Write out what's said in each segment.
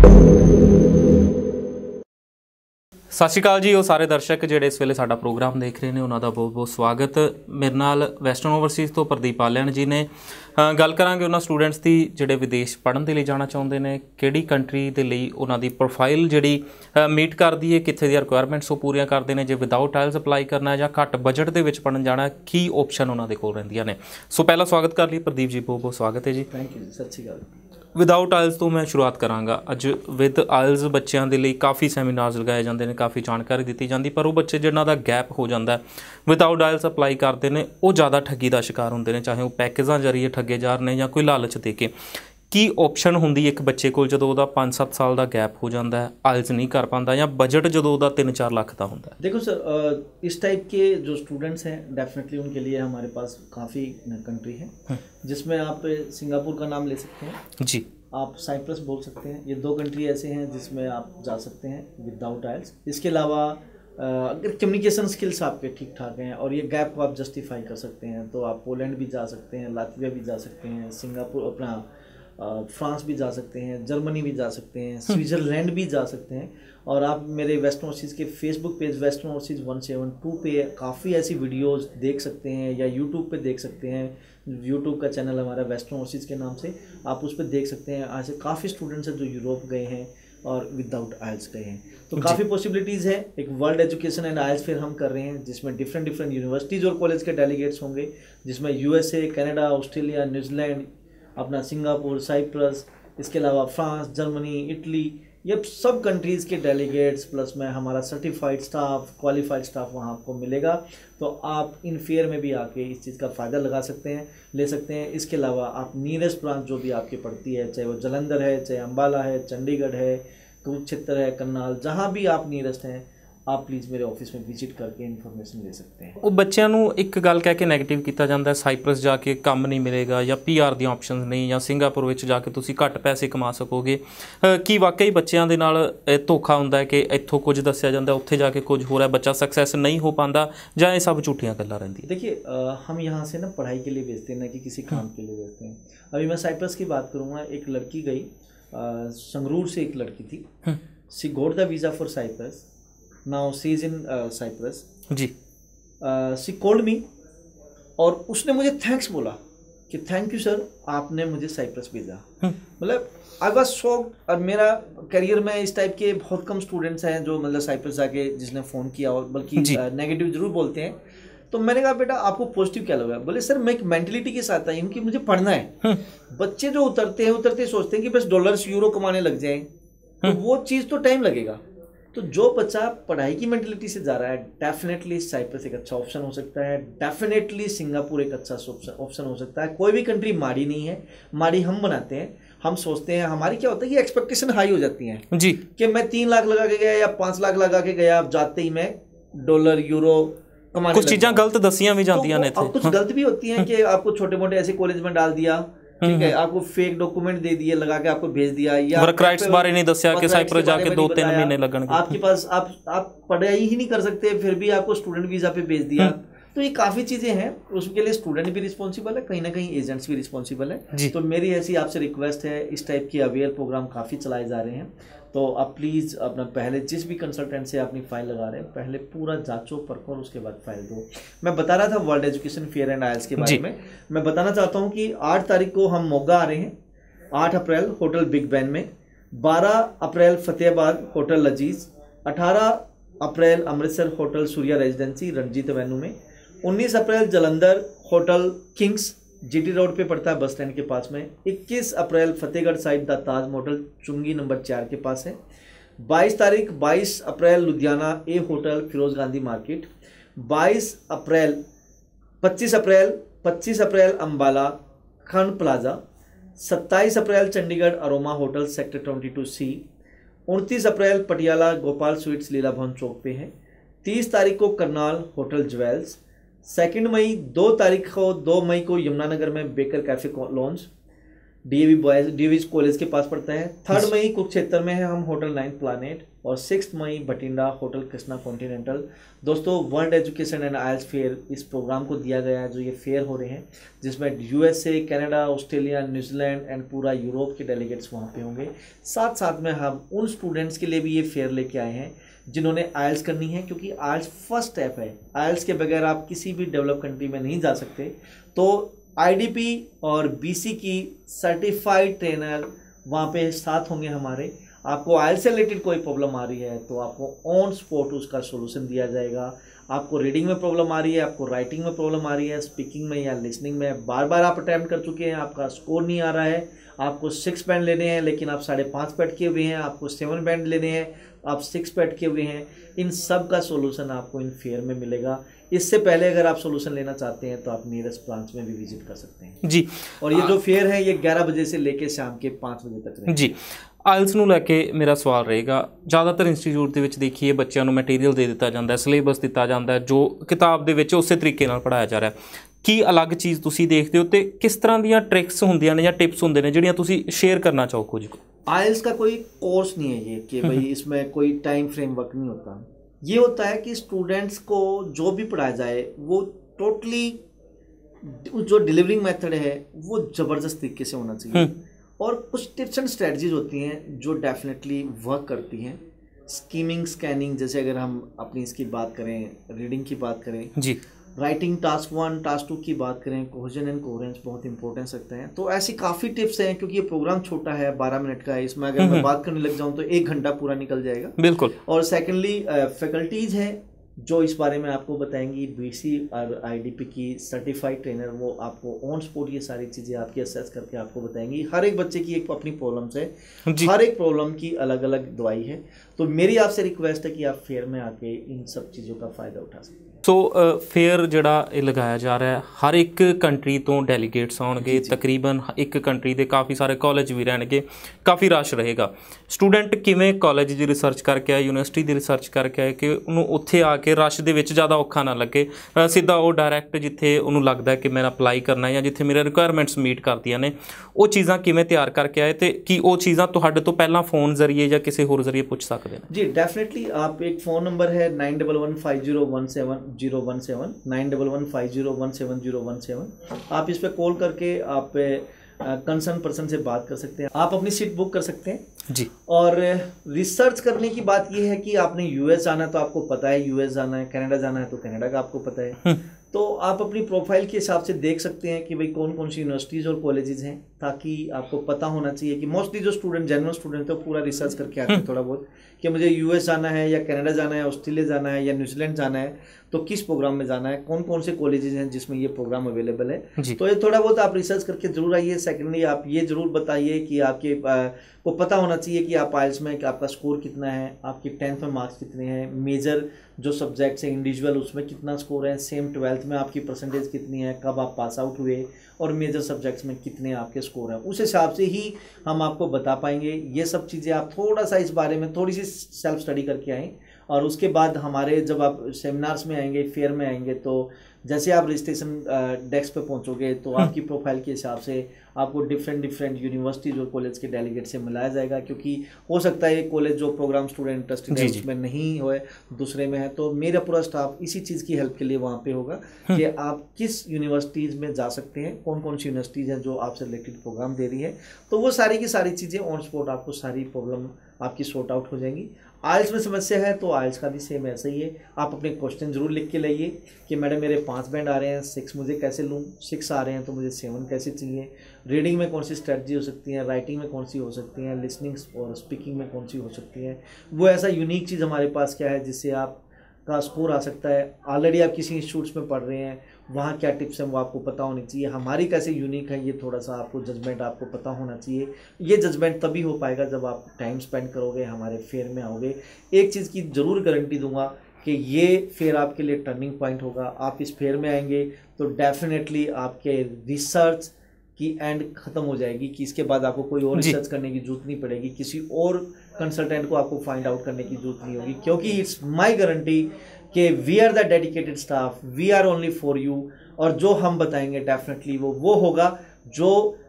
सत श्री अकाल जी। वो सारे दर्शक ਜਿਹੜੇ ਇਸ ਵੇਲੇ ਸਾਡਾ ਪ੍ਰੋਗਰਾਮ ਦੇਖ ਰਹੇ ਨੇ ਉਹਨਾਂ ਦਾ ਬਹੁਤ ਬਹੁਤ ਸਵਾਗਤ। ਮੇਰੇ ਨਾਲ ਵੈਸਟਰਨ ਓਵਰਸੀਜ਼ ਤੋਂ ਪ੍ਰਦੀਪ ਆਲਿਆਣ ਜੀ ਨੇ। ਗੱਲ ਕਰਾਂਗੇ ਉਹਨਾਂ ਸਟੂਡੈਂਟਸ ਦੀ ਜਿਹੜੇ ਵਿਦੇਸ਼ ਪੜ੍ਹਨ ਦੇ ਲਈ ਜਾਣਾ ਚਾਹੁੰਦੇ ਨੇ, ਕਿਹੜੀ ਕੰਟਰੀ ਦੇ ਲਈ ਉਹਨਾਂ ਦੀ ਪ੍ਰੋਫਾਈਲ ਜਿਹੜੀ ਮੀਟ ਕਰਦੀ ਹੈ, ਕਿੱਥੇ ਦੀਆਂ ਰਿਕੁਆਇਰਮੈਂਟਸ ਉਹ ਪੂਰੀਆਂ ਕਰਦੇ ਨੇ, ਜੇ ਵਿਦਆਊਟ ਆਇਲਸ ਅਪਲਾਈ ਕਰਨਾ ਜਾਂ ਘੱਟ ਬਜਟ ਦੇ ਵਿੱਚ ਪੜ੍ਹਨ ਜਾਣਾ, ਕੀ ਓਪਸ਼ਨ ਉਹਨਾਂ ਦੇ ਕੋਲ ਰਹਿੰਦੀਆਂ ਨੇ। ਸੋ ਪਹਿਲਾ ਸਵਾਗਤ ਕਰ ਲਈ ਪ੍ਰਦੀਪ ਜੀ, ਬਹੁਤ ਬਹੁਤ ਸਵਾਗਤ ਹੈ ਜੀ। ਥੈਂਕ ਯੂ, ਸਤਿ ਸ਼੍ਰੀ ਅਕਾਲ। विदाउट आयल्स तो मैं शुरुआत कराँगा। अज विद आयल्स बच्चों के लिए काफ़ी सैमीनार्स लगाए जाते हैं, काफ़ी जानकारी दी जाती, पर वो बच्चे जिन्हों का गैप हो जाता है विदाउट आयल्स अपलाई करते हैं वो ज़्यादा ठगी का शिकार होंगे, चाहे वो पैकेजा जरिए ठगे जा रहे हैं या कोई लालच दे के। की ऑप्शन होंगी एक बच्चे को जो 5-7 साल का गैप हो जाता है, आयल्स नहीं कर पाता, या बजट जो 3-4 लाख का होता है। देखो सर, इस टाइप के जो स्टूडेंट्स हैं डेफिनेटली उनके लिए हमारे पास काफ़ी कंट्री है जिसमें आप सिंगापुर का नाम ले सकते हैं जी, आप साइप्रस बोल सकते हैं। ये 2 कंट्री ऐसे हैं जिसमें आप जा सकते हैं विदाउट आयल्स। इसके अलावा अगर कम्युनिकेशन स्किल्स आपके ठीक ठाक हैं और ये गैप को आप जस्टिफाई कर सकते हैं तो आप पोलैंड भी जा सकते हैं, लातविया भी जा सकते हैं, सिंगापुर अपना फ्रांस भी जा सकते हैं, जर्मनी भी जा सकते हैं, स्विट्ज़रलैंड भी जा सकते हैं। और आप मेरे वेस्टर्न ओवरसीज़ के फेसबुक पेज वेस्टर्न ओवरसीज़ 172 पे काफ़ी ऐसी वीडियोस देख सकते हैं, या यूट्यूब पे देख सकते हैं। यूट्यूब का चैनल हमारा वेस्टर्न ओवरसीज़ के नाम से, आप उस पर देख सकते हैं। ऐसे काफ़ी स्टूडेंट्स हैं जो यूरोप गए हैं और विदाउट आयल्स गए हैं, तो काफ़ी पॉसिबिलिटीज़ है। एक world education and IELTS fair हम कर रहे हैं जिसमें डिफरेंट यूनिवर्सिटीज़ और कॉलेज के डेलीगेट्स होंगे, जिसमें USA, कनाडा, ऑस्ट्रेलिया, न्यूजीलैंड, अपना सिंगापुर, साइप्रस, इसके अलावा फ्रांस, जर्मनी, इटली, ये सब कंट्रीज़ के डेलीगेट्स प्लस में हमारा सर्टिफाइड स्टाफ, क्वालिफाइड स्टाफ वहाँ आपको मिलेगा। तो आप इन फेयर में भी आके इस चीज़ का फ़ायदा लगा सकते हैं, ले सकते हैं। इसके अलावा आप नियरेस्ट ब्रांच जो भी आपकी पड़ती है, चाहे वो जलंधर है, चाहे अम्बाला है, चंडीगढ़ है, कुरुक्षेत्र है, करनाल, जहाँ भी आप नियरेस्ट हैं आप प्लीज़ मेरे ऑफिस में विजिट करके इन्फॉर्मेशन ले सकते हैं। वो बच्चों को एक गल कह के नैगेटिव किया जाता है, साइप्रस जाके काम नहीं मिलेगा या PR दी ऑप्शन नहीं, या सिंगापुर में जाके तुसी घट पैसे कमा सकोगे। कि वाकई बच्चों के नाल धोखा होंदा है कि इत्थों कुछ दस्या जाता है, उत्थे जाके कुछ हो रहा है, बच्चा सक्सैस नहीं हो पाता, या ये सब झूठियां गल्लां रहिंदी? देखिए, हम यहाँ से ना पढ़ाई के लिए भेजते हैं, ना कि किसी काम के लिए भेजते हैं। अभी मैं साइप्रस की बात करूँगा। एक लड़की गई, संगरूर से एक लड़की थी, she got the visa for Cyprus. Now she is in Cyprus जी। she called me और उसने मुझे थैंक्स बोला कि थैंक यू सर, आपने मुझे साइप्रस भेजा। मतलब आई वाज शॉक्ड। और मेरा करियर में इस टाइप के बहुत कम स्टूडेंट्स हैं जो मतलब साइप्रस जाके जिसने फ़ोन किया, और बल्कि नेगेटिव जरूर बोलते हैं। तो मैंने कहा बेटा आपको पॉजिटिव क्या लगा? बोले सर मैं एक मेंटलिटी के साथ आई हूँ कि मुझे पढ़ना है। बच्चे जो उतरते सोचते हैं कि बस डॉलर्स यूरो कमाने लग जाएं, तो वो चीज़ तो टाइम लगेगा। तो जो बच्चा पढ़ाई की मेंटलिटी से जा रहा है डेफिनेटली साइप्रस एक अच्छा ऑप्शन हो सकता है, डेफिनेटली सिंगापुर एक अच्छा ऑप्शन हो सकता है। कोई भी कंट्री माड़ी नहीं है, माड़ी हम बनाते हैं। हम सोचते हैं, हमारी क्या होता है कि एक्सपेक्टेशन हाई हो जाती हैं जी, कि मैं 3 लाख लगा के गया या 5 लाख लगा के गया, अब जाते ही मैं डॉलर यूरो कमाने कुछ चीज़ें गलत दसियां भी जाती हैं, तो कुछ गलत भी होती हैं कि आपको छोटे मोटे ऐसे कॉलेज में डाल दिया, ठीक है, आपको फेक डॉक्यूमेंट दे दिए, लगा के आपको भेज दिया, या वर्क राइट्स बारे नहीं दस्या कि साइप्रस जाके 2-3 महीने लगणगे, आपके पास आप पढ़ाई ही नहीं कर सकते, फिर भी आपको स्टूडेंट वीज़ा पे भेज दिया। तो ये काफ़ी चीज़ें हैं, उसके लिए स्टूडेंट भी रिस्पॉन्सिबल है, कहीं ना कहीं एजेंट्स भी रिस्पॉन्सिबल है। तो मेरी ऐसी आपसे रिक्वेस्ट है, इस टाइप के अवेयर प्रोग्राम काफ़ी चलाए जा रहे हैं, तो आप प्लीज़ अपना पहले जिस भी कंसल्टेंट से अपनी फ़ाइल लगा रहे हैं पहले पूरा जांचो परखो, उसके बाद फाइल दो। मैं बता रहा था world education fair and IELTS के बारे में। मैं बताना चाहता हूँ कि 8 तारीख को हम मोगा आ रहे हैं, 8 अप्रैल होटल बिग बैन में, 12 अप्रैल Fatehabad hotel Lazeez, 18 April Amritsar hotel Surya Residency Ranjit Avenue में, 19 April Jalandhar hotel Kings GT road पे पड़ता है बस स्टैंड के पास में, 21 April Fatehgarh side the Taj hotel चुंगी नंबर 4 के पास है, 22 April Ludhiana A hotel Firoz Gandhi market, 25 April Ambala खंड plaza, 27 April Chandigarh Aroma hotel sector 22C, 29 April Patiala Gopal Sweets Leela Bhawan चौक पे है, 30 तारीख को करनाल होटल ज्वेल्स, 2 मई को यमुनानगर में Baker Cafe launch, DAV boys DAV college के पास पड़ता है। 3 मई कुरुक्षेत्र में है हम होटल 9 प्लानेट, और 6 मई बठिंडा होटल कृष्णा कॉन्टिनेंटल। दोस्तों world education and IELTS fair इस प्रोग्राम को दिया गया है, जो ये फेयर हो रहे हैं, जिसमें USA, Canada, Australia, New Zealand and पूरा यूरोप के डेलीगेट्स वहाँ पे होंगे। साथ साथ में हम उन स्टूडेंट्स के लिए भी ये फेयर लेके आए हैं जिन्होंने आइल्स करनी है, क्योंकि आइल्स फर्स्ट स्टेप है। आइल्स के बगैर आप किसी भी डेवलप कंट्री में नहीं जा सकते। तो आईडीपी और बीसी की सर्टिफाइड ट्रेनर वहाँ पे साथ होंगे हमारे। आपको आइल्स से रिलेटेड कोई प्रॉब्लम आ रही है तो आपको ऑन स्पॉट उसका सोल्यूशन दिया जाएगा। आपको रीडिंग में प्रॉब्लम आ रही है, आपको राइटिंग में प्रॉब्लम आ रही है, स्पीकिंग में या लिसनिंग में बार बार आप अटैम्प्ट कर चुके हैं, आपका स्कोर नहीं आ रहा है, आपको 6 बैंड लेने हैं लेकिन आप 5.5 पैड किए हुए हैं, आपको 7 बैंड लेने हैं, आप 6 पैड किए हुए हैं, इन सब का सोल्यूशन आपको इन फेयर में मिलेगा। इससे पहले अगर आप सोल्यूशन लेना चाहते हैं तो आप नियरेस्ट ब्रांच में भी विजिट कर सकते हैं जी। और ये जो फेयर है ये 11 बजे से लेके शाम के 5 बजे तक रहेगा जी। ਆਇਲਸ ਨੂੰ ਲੈ ਕੇ ਮੇਰਾ ਸਵਾਲ ਰਹੇਗਾ, ਜ਼ਿਆਦਾਤਰ ਇੰਸਟੀਚਿਊਟ ਦੇ ਵਿੱਚ ਦੇਖੀਏ ਬੱਚਿਆਂ ਨੂੰ ਮਟੀਰੀਅਲ ਦੇ ਦਿੱਤਾ ਜਾਂਦਾ, ਸਿਲੇਬਸ ਦਿੱਤਾ ਜਾਂਦਾ, ਜੋ ਕਿਤਾਬ ਦੇ ਵਿੱਚ ਉਸੇ ਤਰੀਕੇ ਨਾਲ ਪੜ੍ਹਾਇਆ ਜਾ ਰਿਹਾ। ਕੀ ਅਲੱਗ ਚੀਜ਼ ਤੁਸੀਂ ਦੇਖਦੇ ਹੋ ਤੇ ਕਿਸ ਤਰ੍ਹਾਂ ਦੀਆਂ ਟ੍ਰਿਕਸ ਹੁੰਦੀਆਂ ਨੇ ਜਾਂ ਟਿप्स ਹੁੰਦੇ ਨੇ ਜਿਹੜੀਆਂ ਤੁਸੀਂ ਸ਼ੇਅਰ करना चाहो कुछ? आइल्स का कोई कोर्स नहीं है ये कि भाई इसमें कोई टाइम फ्रेमवर्क नहीं होता। ये होता है कि स्टूडेंट्स को जो भी पढ़ाया जाए वो टोटली जो डिलीवरिंग मेथड है वो ज़बरदस्त तरीके से होना चाहिए, और कुछ टिप्स एंड स्ट्रेटजीज होती हैं जो डेफिनेटली वर्क करती हैं। स्कीमिंग, स्कैनिंग, जैसे अगर हम अपनी इसकी बात करें, रीडिंग की बात करें जी, राइटिंग टास्क 1, टास्क 2 की बात करें, कोहेजन एंड कोहेरेंस बहुत इंपॉर्टेंस रखते हैं। तो ऐसी काफ़ी टिप्स हैं, क्योंकि ये प्रोग्राम छोटा है, 12 मिनट का है, इसमें अगर मैं बात करने लग जाऊं तो 1 घंटा पूरा निकल जाएगा। बिल्कुल। और सेकेंडली फैकल्टीज़ हैं जो इस बारे में आपको बताएंगी। बीसी और आईडीपी की सर्टिफाइड ट्रेनर वो आपको ऑन स्पॉट ये सारी चीज़ें आपकी असेस करके आपको बताएंगी। हर एक बच्चे की एक अपनी प्रॉब्लम्स है, हर एक प्रॉब्लम की अलग अलग दवाई है। तो मेरी आपसे रिक्वेस्ट है कि आप फेयर में आके इन सब चीज़ों का फ़ायदा उठा सकते हैं। सो फेयर ਜਿਹੜਾ ਇਹ ਲਗਾਇਆ ਜਾ ਰਿਹਾ ਹੈ, ਹਰ ਇੱਕ ਕੰਟਰੀ ਤੋਂ ਡੈਲੀਗੇਟਸ ਆਉਣਗੇ, ਤਕਰੀਬਨ ਇੱਕ ਕੰਟਰੀ ਦੇ ਕਾਫੀ ਸਾਰੇ ਕਾਲਜ ਵੀ ਰਹਿਣਗੇ, ਕਾਫੀ ਰਸ਼ ਰਹੇਗਾ। ਸਟੂਡੈਂਟ ਕਿਵੇਂ ਕਾਲਜ ਦੀ ਰਿਸਰਚ ਕਰਕੇ ਆਏ, ਯੂਨੀਵਰਸਿਟੀ ਦੀ ਰਿਸਰਚ ਕਰਕੇ ਆਏ ਕਿ ਉਹਨੂੰ ਉੱਥੇ ਆ ਕੇ ਰਸ਼ ਦੇ ਵਿੱਚ ਜ਼ਿਆਦਾ ਔਖਾ ਨਾ ਲੱਗੇ, ਸਿੱਧਾ ਉਹ ਡਾਇਰੈਕਟ ਜਿੱਥੇ ਉਹਨੂੰ ਲੱਗਦਾ ਕਿ ਮੈਂ ਅਪਲਾਈ ਕਰਨਾ ਜਾਂ ਜਿੱਥੇ ਮੇਰੇ ਰਿਕੁਆਇਰਮੈਂਟਸ ਮੀਟ ਕਰਦੀਆਂ ਨੇ ਉਹ ਚੀਜ਼ਾਂ ਕਿਵੇਂ ਤਿਆਰ ਕਰਕੇ ਆਏ, ਤੇ ਕੀ ਉਹ ਚੀਜ਼ਾਂ ਤੁਹਾਡੇ ਤੋਂ ਪਹਿਲਾਂ फ़ोन ਜ਼ਰੀਏ ਜਾਂ ਕਿਸੇ ਹੋਰ ਜ਼ਰੀਏ ਪੁੱਛ ਸਕਦੇ ਨੇ? जी डेफिनेटली। आप एक फ़ोन नंबर है 9115017017 9115017017। आप इस पर कॉल करके आप कंसर्न पर्सन से बात कर सकते हैं, आप अपनी सीट बुक कर सकते हैं जी। और रिसर्च करने की बात यह है कि आपने यूएस जाना है तो आपको पता है यूएस जाना है, कनाडा जाना है तो कनाडा का आपको पता है। तो आप अपनी प्रोफाइल के हिसाब से देख सकते हैं कि भाई कौन कौन सी यूनिवर्सिटीज़ और कॉलेजेस हैं, ताकि आपको पता होना चाहिए कि मोस्टली जो स्टूडेंट जेन्युइन स्टूडेंट है पूरा रिसर्च करके आते हैं थोड़ा बहुत कि मुझे यूएस जाना है या कनाडा जाना है, ऑस्ट्रेलिया जाना है या न्यूजीलैंड जाना है, तो किस प्रोग्राम में जाना है, कौन कौन से कॉलेजेस हैं जिसमें ये प्रोग्राम अवेलेबल है। तो ये थोड़ा बहुत आप रिसर्च करके जरूर आइए। सेकेंडली आप ये जरूर बताइए कि आपके को पता होना चाहिए कि आप आइल्स में कि आपका स्कोर कितना है, आपकी 10th में मार्क्स कितने हैं, मेजर जो सब्जेक्ट्स हैं इंडिविजुअल उसमें कितना स्कोर है, सेम 12th में आपकी परसेंटेज कितनी है, कब आप पास आउट हुए, और मेजर सब्जेक्ट्स में कितने आपके स्कोर हैं, उस हिसाब से ही हम आपको बता पाएंगे। ये सब चीज़ें आप थोड़ा सा इस बारे में थोड़ी सी सेल्फ स्टडी करके आएँ, और उसके बाद हमारे जब आप सेमिनार्स में आएंगे, फेयर में आएंगे, तो जैसे आप रजिस्ट्रेशन डेस्क पे पहुंचोगे तो आपकी प्रोफाइल के हिसाब से आपको डिफरेंट यूनिवर्सिटीज़ और कॉलेज के डेलीगेट से मिलाया जाएगा, क्योंकि हो सकता है ये कॉलेज जो प्रोग्राम स्टूडेंट इंटरेस्टेड है उसमें नहीं हो, दूसरे में है। तो मेरा पूरा स्टाफ इसी चीज़ की हेल्प के लिए वहाँ पे होगा कि आप किस यूनिवर्सिटीज़ में जा सकते हैं, कौन कौन सी यूनिवर्सिटीज़ हैं जो आपसे रिलेटेड प्रोग्राम दे रही है। तो वो सारी की सारी चीज़ें ऑन स्पॉट आपको सारी प्रॉब्लम आपकी सॉर्ट आउट हो जाएंगी। आइल्स में समस्या है तो आइल्स का भी सेम ऐसा ही है। आप अपने क्वेश्चन जरूर लिख के लाइए कि मैडम मेरे 5 बैंड आ रहे हैं, 6 मुझे कैसे लूँ, 6 आ रहे हैं तो मुझे 7 कैसे चाहिए, रीडिंग में कौन सी स्ट्रेटजी हो सकती है, राइटिंग में कौन सी हो सकती है, लिसनिंग और स्पीकिंग में कौन सी हो सकती है। वो ऐसा यूनिक चीज़ हमारे पास क्या है जिससे आप का स्कोर आ सकता है। ऑलरेडी आप किसी इंस्टीट्यूट्स में पढ़ रहे हैं, वहाँ क्या टिप्स हैं वो आपको पता होनी चाहिए। हमारी कैसे यूनिक है ये थोड़ा सा आपको जजमेंट आपको पता होना चाहिए। ये जजमेंट तभी हो पाएगा जब आप टाइम स्पेंड करोगे, हमारे फेयर में आओगे। एक चीज़ की ज़रूर गारंटी दूंगा कि ये फेयर आपके लिए टर्निंग पॉइंट होगा। आप इस फेयर में आएंगे तो डेफिनेटली आपके रिसर्च की एंड ख़त्म हो जाएगी कि इसके बाद आपको कोई और रिसर्च करने की जरूरत नहीं पड़ेगी, किसी और कंसल्टेंट को आपको फाइंड आउट करने की जरूरत नहीं होगी, क्योंकि इट्स माय गारंटी कि we are the dedicated staff, we are only for you. और जो हम बताएंगे डेफिनेटली वो होगा जो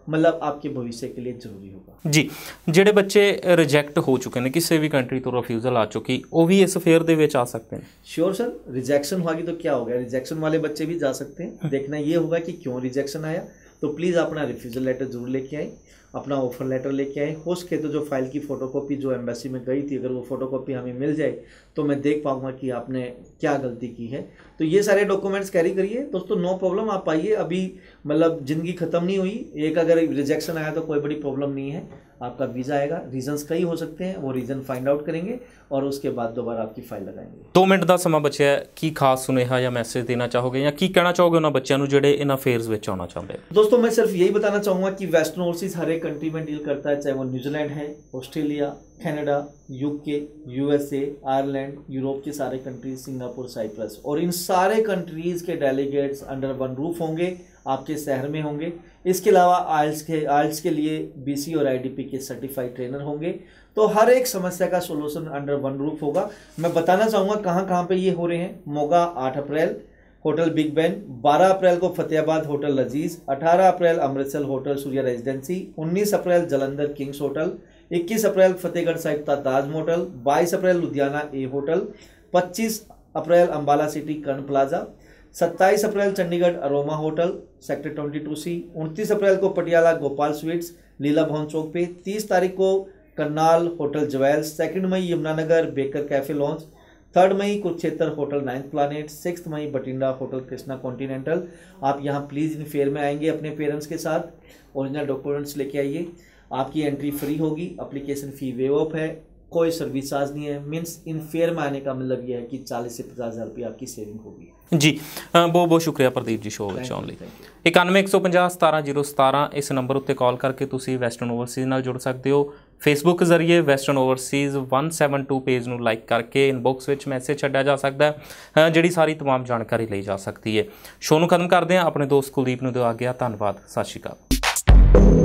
मतलब आपके भविष्य के लिए जरूरी होगा। जी, ਜਿਹੜੇ ਬੱਚੇ ਰਿਜੈਕਟ ਹੋ ਚੁੱਕੇ ਨੇ, ਕਿਸੇ ਵੀ ਕੰਟਰੀ ਤੋਂ ਰਿਫਿਊਜ਼ਲ ਆ ਚੁੱਕੀ, ਉਹ ਵੀ ਇਸ ਫੇਅਰ ਦੇ ਵਿੱਚ ਆ सकते हैं? श्योर सर, रिजेक्शन होगी तो क्या हो गया, रिजेक्शन वाले बच्चे भी जा सकते हैं। देखना ये होगा कि क्यों रिजेक्शन आया, तो प्लीज़ अपना रिफ्यूज़ल लेटर जरूर लेके आए, अपना ऑफर लेटर लेके आए। हो सके तो जो फाइल की फ़ोटोकॉपी जो एम्बेसी में गई थी, अगर वो फ़ोटोकॉपी हमें मिल जाए तो मैं देख पाऊँगा कि आपने क्या गलती की है। तो ये सारे डॉक्यूमेंट्स कैरी करिए दोस्तों, नो प्रॉब्लम, आप आइए। अभी मतलब ज़िंदगी ख़त्म नहीं हुई, एक अगर रिजेक्शन आया तो कोई बड़ी प्रॉब्लम नहीं है, आपका वीज़ा आएगा। रीजंस कई हो सकते हैं, वो रीज़न फाइंड आउट करेंगे और उसके बाद दोबारा आपकी फाइल लगाएंगे। 2 ਮਿੰਟ ਦਾ ਸਮਾਂ ਬਚਿਆ ਹੈ, ਕੀ ਖਾਸ ਸੁਨੇਹਾ ਜਾਂ ਮੈਸੇਜ ਦੇਣਾ ਚਾਹੋਗੇ ਜਾਂ ਕੀ ਕਹਿਣਾ ਚਾਹੋਗੇ ਉਹਨਾਂ ਬੱਚਿਆਂ ਨੂੰ ਜਿਹੜੇ ਇਹਨਾਂ ਫੇਅਰਸ ਵਿੱਚ आना चाहते हैं? दोस्तों मैं सिर्फ यही बताना चाहूँगा कि वेस्टर्न ओवरसीज़ हर एक कंट्री में डील करता है, चाहे वो न्यूजीलैंड है, Australia, Canada, UK, USA, Ireland, Europe के सारे कंट्रीज, सिंगापुर, साइप्रस, और इन सारे कंट्रीज़ के डेलीगेट्स अंडर वन रूफ होंगे, आपके शहर में होंगे। इसके अलावा आइल्स के लिए बीसी और आईडीपी के सर्टिफाइड ट्रेनर होंगे। तो हर एक समस्या का सोल्यूशन अंडर वन रूफ होगा। मैं बताना चाहूँगा कहाँ कहाँ पे ये हो रहे हैं। Moga 8 April hotel Big Ben, 12 April को Fatehabad hotel Lazeez, 18 April Amritsar hotel Surya Residency, 19 April Jalandhar Kings hotel, 21 April Fatehgarh Sahib Taj hotel, 22 April Ludhiana A hotel, 25 April Ambala city Karan Plaza, 27 April Chandigarh Aroma hotel sector 22C, 29 April को पटियाला गोपाल स्वीट्स लीला भवन चौक पे, 30 तारीख को करनाल होटल ज्वेल्स, 2 मई यमुनानगर बेकर कैफे लॉन्च, 3 मई Kurukshetra hotel 9th Planet, 6 मई Bathinda hotel Krishna Continental. आप यहाँ प्लीज़ इन फेयर में आएंगे अपने पेरेंट्स के साथ, ओरिजिनल डॉक्यूमेंट्स लेके आइए। आपकी एंट्री फ्री होगी, एप्लीकेशन फ़ी वेव ऑफ है, कोई सर्विस चार्ज नहीं है। मीन्स इन फेयर में आने का मतलब यह है कि 40 से 50 हज़ार रुपये आपकी सेविंग होगी। जी, बहुत बहुत शुक्रिया प्रदीप जी शो ਵਿੱਚ ਆਉਣ ਲਈ। 91 150 17 017 ਇਸ ਨੰਬਰ ਉੱਤੇ ਕਾਲ ਕਰਕੇ ਤੁਸੀਂ ਵੈਸਟਰਨ ਓਵਰਸੀਜ਼ ਨਾਲ ਜੁੜ ਸਕਦੇ ਹੋ। ਫੇਸਬੁੱਕ ਜ਼ਰੀਏ ਵੈਸਟਰਨ ਓਵਰਸੀਜ਼ 172 ਪੇਜ ਨੂੰ ਲਾਈਕ ਕਰਕੇ ਇਨਬਾਕਸ ਵਿੱਚ ਮੈਸੇਜ ਛੱਡਿਆ ਜਾ ਸਕਦਾ ਹੈ, ਜਿਹੜੀ ਸਾਰੀ तमाम ਜਾਣਕਾਰੀ ਲਈ ਜਾ ਸਕਦੀ ਹੈ। ਸ਼ੋਅ ਨੂੰ ਖਤਮ ਕਰਦੇ ਹਾਂ। ਆਪਣੇ ਦੋਸਤ ਕੁਲਦੀਪ ਨੂੰ ਦਿਓ ਆਗਿਆ। ਧੰਨਵਾਦ, ਸਤਿ ਸ਼੍ਰੀ ਅਕਾਲ।